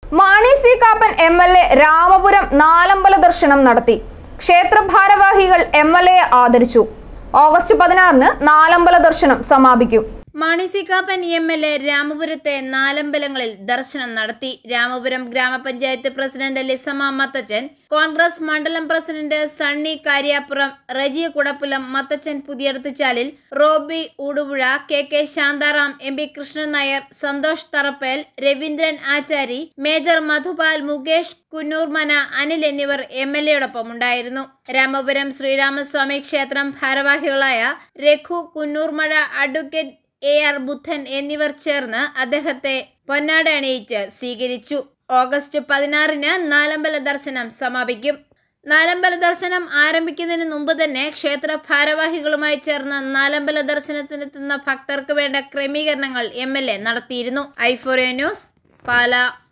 Mani C Kappan MLA Ramapuram നാലമ്പല ദർശനം നടത്തി. ക്ഷേത്ര ഭാരവാഹികൾ MLA ആദരിച്ചു. ഓഗസ്റ്റ് 16-ന് നാലമ്പല ദർശനം സമാപിക്കും. മാണി സി കാപ്പൻ MLA രാമപുരത്തെ നാലമ്പലങ്ങളിൽ ദർശനം നടത്തി. രാമപുരം ഗ്രാമപഞ്ചായത്ത് പ്രസിഡന്റ് ലിസമ്മ മത്തച്ചൻ, കോൺഗ്രസ് മണ്ഡലം president Sunny Karyappuram, Reji Kudappulam, Mathachan Puthiyadathuchalil, Roby Ooduppuzha, KK Shantharam, MP Krishnan Nair, Santhosh Tharappel, Raveendran Achari, major Madhupal, Mukesh Kunnoormana, Anil എന്നിവർ MLAയോടൊപ്പം ഉണ്ടായിരുന്നു. രാമപുരം ശ്രീരാമസ്വാമി ക്ഷേത്രം ഭാരവാഹികളായ രഘു കുന്നൂർമഴ, അഡ്വക്കേറ്റ് AR ബുദ്ധൻ എന്നിവർ ചേർന്ന് അദ്ദേഹത്തെ പൊന്നാട അണിയിച്ച് സ്വീകരിച്ചു. ഓഗസ്റ്റ് 16-ന് നാലമ്പല ദർശനം സമാപിക്കും. നാലമ്പല ദർശനം ആരംഭിക്കുന്നതിന് മുമ്പ് തന്നെ ക്ഷേത്ര ഭാരവാഹികളുമായി ചേർന്ന് നാലമ്പല ദർശനത്തിനെത്തുന്ന ഭക്തർക്ക് വേണ്ട ക്രമീകരണങ്ങൾ MLA നടത്തിയിരുന്നു. i4A news, Pala.